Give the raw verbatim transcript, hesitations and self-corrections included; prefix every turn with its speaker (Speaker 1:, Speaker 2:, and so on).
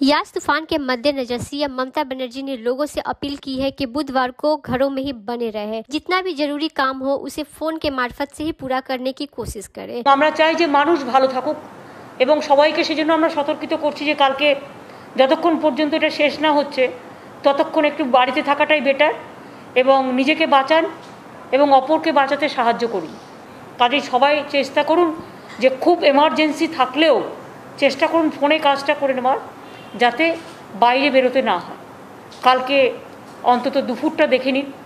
Speaker 1: यास तूफान के मद्देनजर सीएम ममता बनर्जी ने लोगों से अपील की है कि बुधवार को घरों में ही बने रहे, जितना भी जरूरी काम हो उसे फोन के मार्फत से ही पूरा करने की कोशिश करें।
Speaker 2: আমরা চাই যে মানুষ ভালো থাকুক এবং সবাইকে সেজন্য আমরা সতর্কিত করছি যে কালকে যতক্ষণ পর্যন্ত এটা শেষ না হচ্ছে ততক্ষণ একটু বাড়িতে থাকাটাই বেটার এবং নিজেকে বাঁচান এবং অপরকে বাঁচাতে সাহায্য করুন। কাজেই সবাই চেষ্টা করুন যে খুব এমার্জেন্সি থাকলেও চেষ্টা করুন ফোনে কাজটা করে নেওয়ার, যাতে বাইরে বেরোতে না হয়। কালকে অন্তত দুপুরটা দেখে নিন।